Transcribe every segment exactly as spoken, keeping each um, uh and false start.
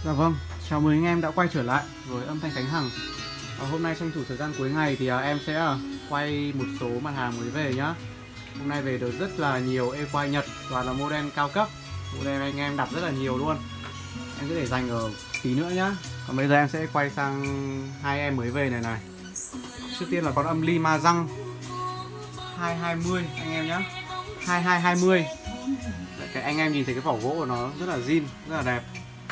Dạ vâng, chào mừng anh em đã quay trở lại với âm thanh Khánh Hằng. à, Hôm nay tranh thủ thời gian cuối ngày thì à, em sẽ à, quay một số mặt hàng mới về nhá. Hôm nay về được rất là nhiều e-quai Nhật và là model cao cấp. Model anh em đặt rất là nhiều luôn. Em sẽ để dành ở tí nữa nhá. Còn bây giờ em sẽ quay sang hai em mới về này này. Trước tiên là con âm ly ma răng hai hai mươi anh em nhá. hai hai hai mươi. Cái anh em nhìn thấy cái vỏ gỗ của nó rất là zin, rất là đẹp.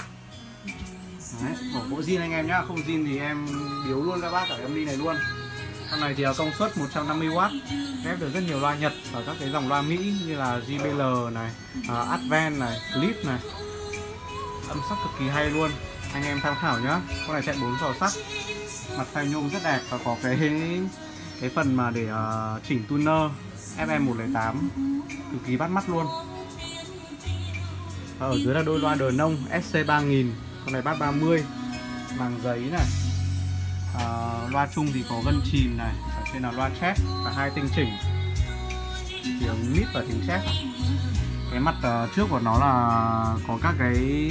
Đấy, vỏ gỗ zin anh em nhá, không zin thì em biếu luôn các bác cả âm ly này luôn. Con này thì công suất một trăm năm mươi oát, ghép được rất nhiều loa Nhật và các cái dòng loa Mỹ như là gi bê lờ này, uh, Advent này, Clip này. Âm sắc cực kỳ hay luôn, anh em tham khảo nhá. Con này chạy bốn giò sắc, mặt phay nhôm rất đẹp và có cái cái phần mà để uh, chỉnh tuner ép em một không tám cực kỳ bắt mắt luôn. Và ở dưới là đôi loa đờ nông ét xê ba nghìn, con này bass ba mươi, màng giấy này. À, loa chung thì có gân chìm này, ở trên là loa chép và hai tinh chỉnh, tiếng mid và tiếng chép. Cái mặt uh, trước của nó là có các cái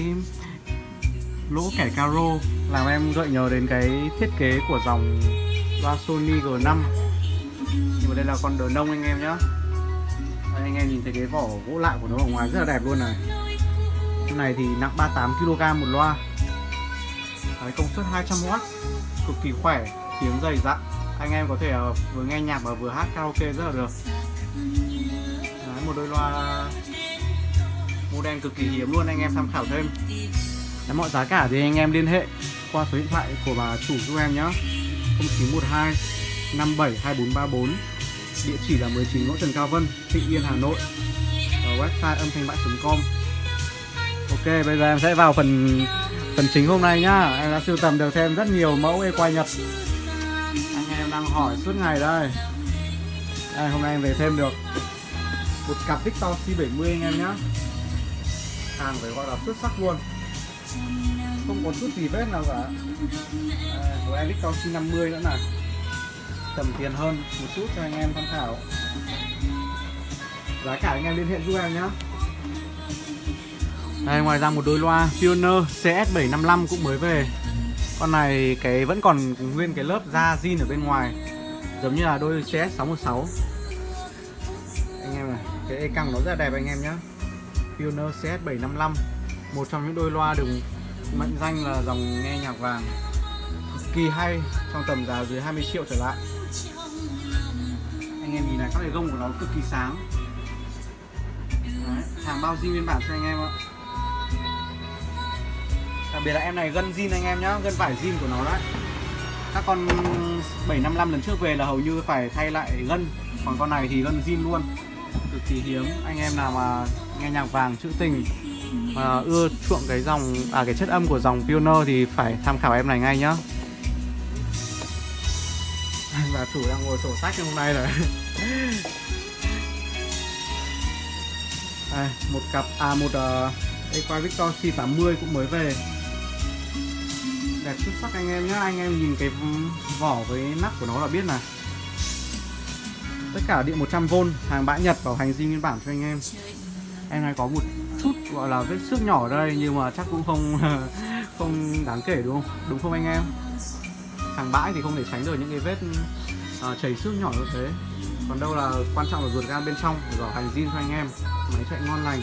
lỗ kẻ caro làm em gợi nhớ đến cái thiết kế của dòng loa Sony G năm. Nhưng mà đây là con đờ nông anh em nhá. Đây, anh em nhìn thấy cái vỏ gỗ lại của nó ở ngoài rất là đẹp luôn này. Cái này thì nặng ba mươi tám ki lô gam một loa. Đấy, công suất hai trăm oát, cực kỳ khỏe, tiếng dày dặn. Anh em có thể uh, vừa nghe nhạc và vừa hát karaoke rất là được. Đấy, một đôi loa model cực kỳ hiếm luôn, anh em tham khảo thêm. Đấy, mọi giá cả thì anh em liên hệ qua số điện thoại của bà chủ giúp em nhé, không chín một hai năm bảy hai bốn ba bốn. Địa chỉ là mười chín Ngõ Trần Cao Vân, Thịnh Yên, Hà Nội. Và website âm thanh bãi chấm com. Ok, bây giờ em sẽ vào phần phần chính hôm nay nhá. Em đã sưu tầm được thêm rất nhiều mẫu e-quai Nhật. Anh em đang hỏi suốt ngày đây. Đây, hôm nay em về thêm được một cặp Victor C bảy mươi anh em nhá. Hàng phải gọi là xuất sắc luôn, không có chút gì vết nào cả. Đây, của em Victor C năm mươi nữa này, tầm tiền hơn một chút cho anh em tham khảo. Giá cả anh em liên hệ giúp em nhá. Đây, ngoài ra một đôi loa Pioneer C S bảy năm lăm cũng mới về. Con này cái vẫn còn nguyên cái lớp da zin ở bên ngoài, giống như là đôi C S sáu một sáu. Anh em này, cái e căng nó rất là đẹp anh em nhé. Pioneer C S bảy năm lăm, một trong những đôi loa được mệnh danh là dòng nghe nhạc vàng, cực kỳ hay, trong tầm giá dưới hai mươi triệu trở lại. Anh em nhìn này, các cái gông của nó cực kỳ sáng. Đấy, hàng bao zin nguyên bản cho anh em ạ. Đặc biệt là em này gân zin anh em nhá, gân vải zin của nó đấy. Các con bảy năm lăm lần trước về là hầu như phải thay lại gân, còn con này thì gân zin luôn, cực kỳ hiếm. Anh em nào mà nghe nhạc vàng trữ tình mà ưa chuộng cái dòng à cái chất âm của dòng Pioneer thì phải tham khảo em này ngay nhá. Và chủ đang ngồi sổ sách hôm nay rồi. Đây, một cặp à một uh, e-quai Victor C tám mươi cũng mới về, đẹp xuất sắc anh em nhá. Anh em nhìn cái vỏ với nắp của nó là biết này. Tất cả điện một trăm vôn, hàng bãi Nhật, bảo hành zin nguyên bản cho anh em. Em này có một chút gọi là vết xước nhỏ ở đây nhưng mà chắc cũng không không đáng kể đúng không? Đúng không anh em? Hàng bãi thì không thể tránh được những cái vết uh, chảy xước nhỏ như thế. Còn đâu là quan trọng là ruột gan bên trong để bảo hành zin cho anh em. Máy chạy ngon lành.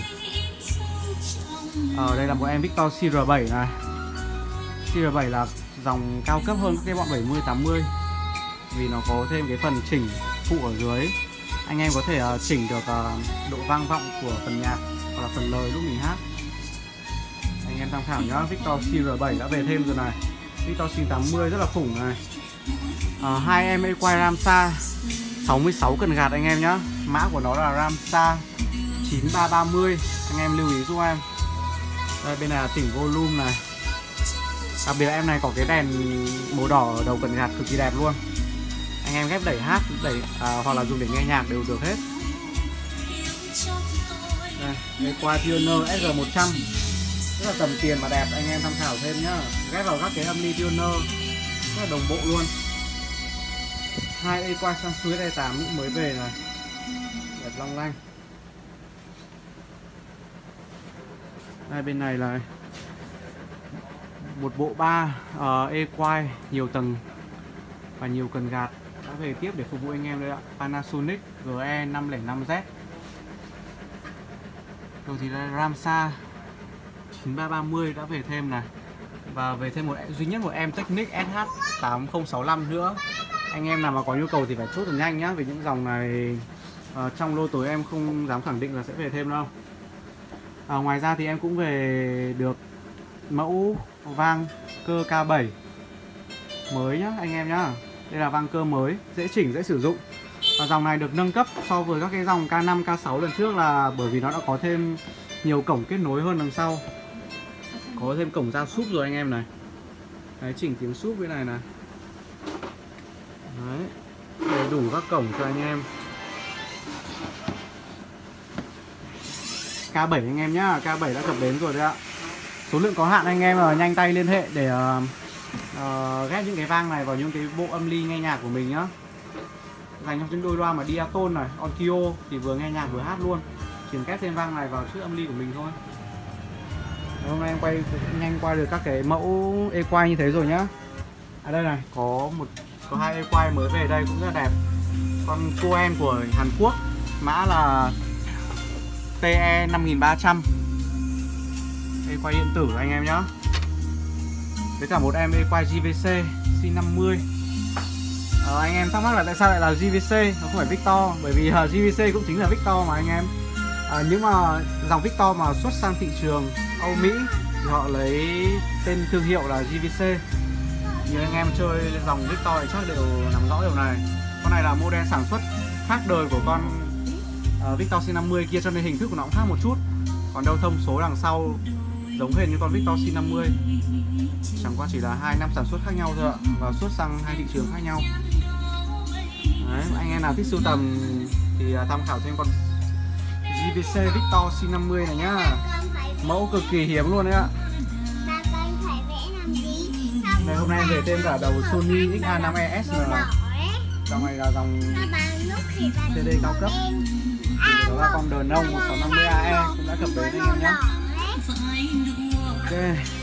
Ở đây là một em Victor C R bảy này. C R bảy là dòng cao cấp hơn cái bọn bảy mươi tám mươi vì nó có thêm cái phần chỉnh phụ ở dưới. Anh em có thể uh, chỉnh được uh, độ vang vọng của phần nhạc hoặc là phần lời lúc mình hát. Anh em tham khảo nhá. Victor C R bảy đã về thêm rồi này. Victor C tám mươi rất là khủng này. uh, Hai em e-quai Ramsa sáu mươi sáu cần gạt anh em nhá. Mã của nó là Ramsa chín ba ba mươi, anh em lưu ý giúp em. Đây, bên này là chỉnh volume này. Đặc biệt là em này có cái đèn màu đỏ ở đầu cần gạt cực kỳ đẹp luôn. Anh em ghép đẩy hát, đẩy à, hoặc là dùng để nghe nhạc đều được hết. Đây, e-quai Pioneer S R một trăm, rất là tầm tiền mà đẹp, anh em tham khảo thêm nhá. Ghép vào các cái âm ly Pioneer rất là đồng bộ luôn. Hai e-quai Sansuit E tám cũng mới về này, đẹp long lanh. Đây, bên này là một bộ ba uh, E-Quai nhiều tầng và nhiều cần gạt đã về tiếp để phục vụ anh em đây ạ. Panasonic G E năm không năm Z. Rồi thì là Ramsa chín ba ba mươi đã về thêm này. Và về thêm một duy nhất một em Technic S H tám không sáu năm nữa. Anh em nào mà có nhu cầu thì phải chốt được nhanh nhá, vì những dòng này uh, trong lô tối em không dám khẳng định là sẽ về thêm đâu. À, ngoài ra thì em cũng về được mẫu vang cơ K bảy mới nhá anh em nhá. Đây là vang cơ mới, dễ chỉnh, dễ sử dụng. Và dòng này được nâng cấp so với các cái dòng K năm, K sáu lần trước là bởi vì nó đã có thêm nhiều cổng kết nối hơn đằng sau. Có thêm cổng ra súp rồi anh em này. Đấy, chỉnh tiếng súp bên này này. Đấy, đầy đủ các cổng cho anh em. K bảy anh em nhá, K bảy đã cập bến rồi đấy ạ. Số lượng có hạn anh em là nhanh tay liên hệ để uh, uh, ghép những cái vang này vào những cái bộ âm ly nghe nhạc của mình nhá. Dành cho những đôi loa mà Diaton này, Onkyo thì vừa nghe nhạc vừa hát luôn. Chỉ ghép thêm vang này vào chiếc âm ly của mình thôi. Hôm nay em quay nhanh qua được các cái mẫu E-Quai như thế rồi nhá. À đây này, có một có hai E-Quai mới về đây cũng rất là đẹp. Con Coen của Hàn Quốc, mã là T E năm nghìn ba trăm. E-Quai điện tử anh em nhá. Với cả một em E-Quai G V C C năm mươi. Ờ, anh em thắc mắc là tại sao lại là G V C, nó không phải Victor. Bởi vì uh, G V C cũng chính là Victor mà anh em. À, nhưng mà dòng Victor mà xuất sang thị trường Âu Mỹ thì họ lấy tên thương hiệu là G V C. Như anh em chơi dòng Victor thì chắc đều nắm rõ điều này. Con này là model sản xuất khác đời của con uh, Victor C năm mươi kia, cho nên hình thức của nó cũng khác một chút. Còn đâu thông số đằng sau giống hệt như con Victor C năm mươi, chẳng qua chỉ là hai năm sản xuất khác nhau thôi ạ, và xuất sang hai thị trường khác nhau. Đấy, anh em nào thích sưu tầm thì tham khảo thêm con G V C Victor C năm mươi này nhá. Mẫu cực kỳ hiếm luôn đấy ạ. Này, hôm nay em về thêm cả đầu Sony X A năm E S nữa. Dòng này là dòng C D cao cấp. Thì đó là con đờn nông một sáu năm mươi A E cũng đã cập bến anh em nhé. Ok.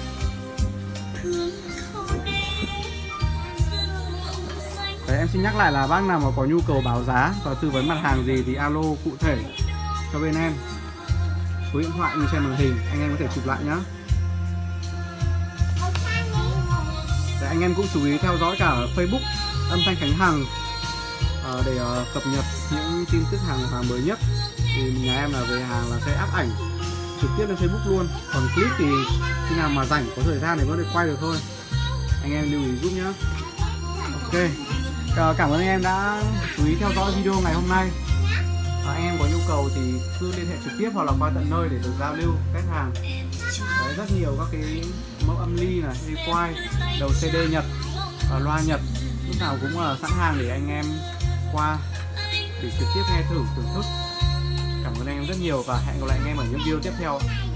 Đấy, em xin nhắc lại là bác nào mà có nhu cầu báo giá và tư vấn mặt hàng gì thì alo cụ thể cho bên em. Số điện thoại như trên màn hình, anh em có thể chụp lại nhé. Đấy, anh em cũng chú ý theo dõi cả Facebook Âm Thanh Khánh Hằng uh, để uh, cập nhật những tin tức hàng hóa mới nhất. Thì nhà em là về hàng là sẽ up ảnh trực tiếp lên Facebook luôn. Còn clip thì khi nào mà rảnh có thời gian thì có thể quay được thôi. Anh em lưu ý giúp nhé. Ok, uh, cảm ơn anh em đã chú ý theo dõi video ngày hôm nay. À, anh em có nhu cầu thì cứ liên hệ trực tiếp hoặc là qua tận nơi để được giao lưu khách hàng. Đấy, rất nhiều các cái mẫu âm ly này, E-Quai, đầu C D Nhật, và loa Nhật lúc nào cũng là sẵn hàng để anh em qua để trực tiếp nghe thử thưởng thức. Cảm ơn anh em rất nhiều và hẹn gặp lại anh em ở những video tiếp theo.